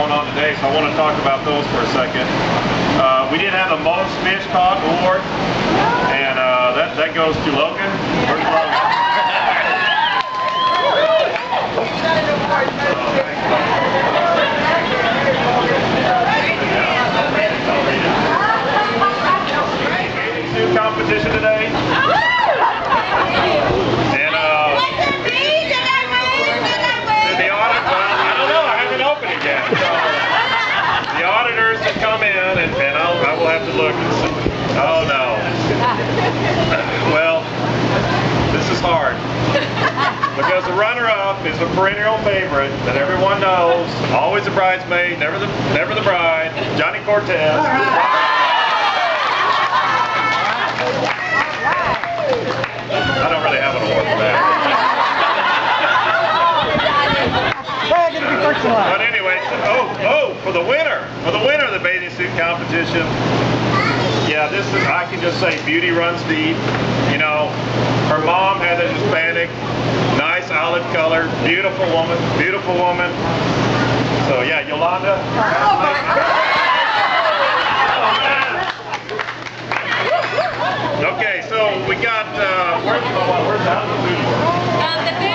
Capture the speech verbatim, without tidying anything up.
going on today, so I want to talk about those for a second. Uh, we did have a most fish caught award, and uh, that, that goes to Logan. Where's Logan? Competition today. And uh, the audit, well, I don't know, I haven't opened it yet. So the auditors have come in, and, and I'll, I will have to look and see. Oh no. Well, this is hard. Because the runner-up is a perennial favorite that everyone knows, always a bridesmaid, never the never the bride, Johnny Cortez. I don't really have an award for that. But anyway, oh, oh, for the winner, for the winner of the bathing suit competition, yeah, this is, I can just say beauty runs deep. You know, her mom had a Hispanic, nice olive color, beautiful woman, beautiful woman. So yeah, Yolanda. Okay, so we got, uh, where's the, where's the food? Um, the food